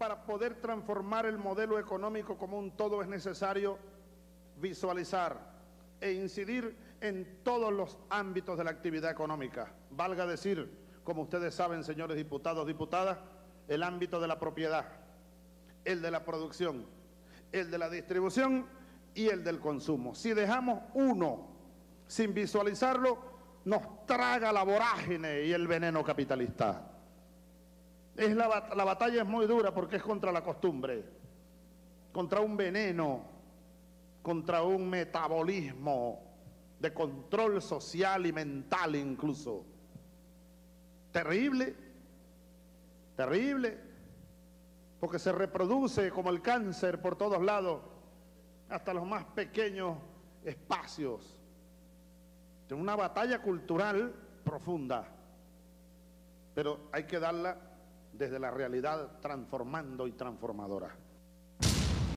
para poder transformar el modelo económico como un todo es necesario visualizar e incidir en todos los ámbitos de la actividad económica. Valga decir, como ustedes saben, señores diputados, diputadas, el ámbito de la propiedad, el de la producción, el de la distribución y el del consumo. Si dejamos uno sin visualizarlo, nos traga la vorágine y el veneno capitalista. La batalla es muy dura porque es contra la costumbre, contra un veneno, contra un metabolismo de control social y mental incluso. Terrible, terrible, porque se reproduce como el cáncer por todos lados, hasta los más pequeños espacios. Es una batalla cultural profunda, pero hay que darla desde la realidad transformando y transformadora.